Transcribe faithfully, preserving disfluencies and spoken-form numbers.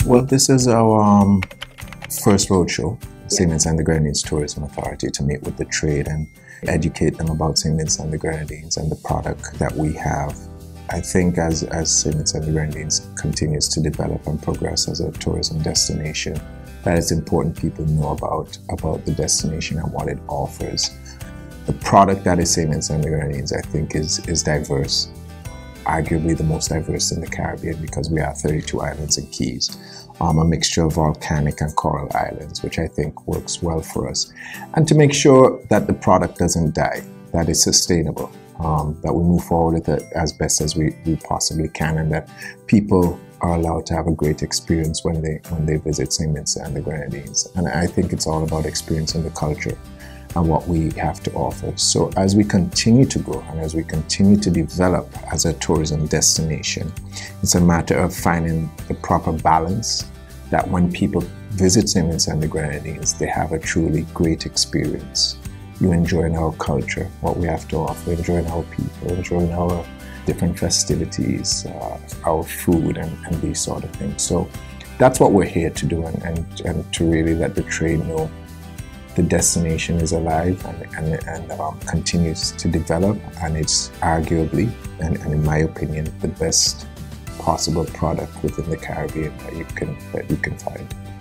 Well, this is our um, first roadshow, Saint Vincent and the Grenadines Tourism Authority, to meet with the trade and educate them about Saint Vincent and the Grenadines and the product that we have. I think as, as Saint Vincent and the Grenadines continues to develop and progress as a tourism destination, that it's important people know about, about the destination and what it offers. The product that is Saint Vincent and the Grenadines, I think, is, is diverse. Arguably the most diverse in the Caribbean, because we have thirty-two islands and keys, um, a mixture of volcanic and coral islands, which I think works well for us. And to make sure that the product doesn't die, that it's sustainable, um, that we move forward with it as best as we, we possibly can, and that people are allowed to have a great experience when they, when they visit Saint Vincent and the Grenadines. And I think it's all about experiencing the culture and what we have to offer. So as we continue to grow and as we continue to develop as a tourism destination, it's a matter of finding the proper balance that when people visit Saint Vincent and the Grenadines, they have a truly great experience. You enjoying our culture, what we have to offer, enjoying our people, enjoying our different festivities, uh, our food and, and these sort of things. So that's what we're here to do, and, and, and to really let the trade know the destination is alive and, and, and um, continues to develop, and it's arguably, and, and in my opinion, the best possible product within the Caribbean that you can, that you can find.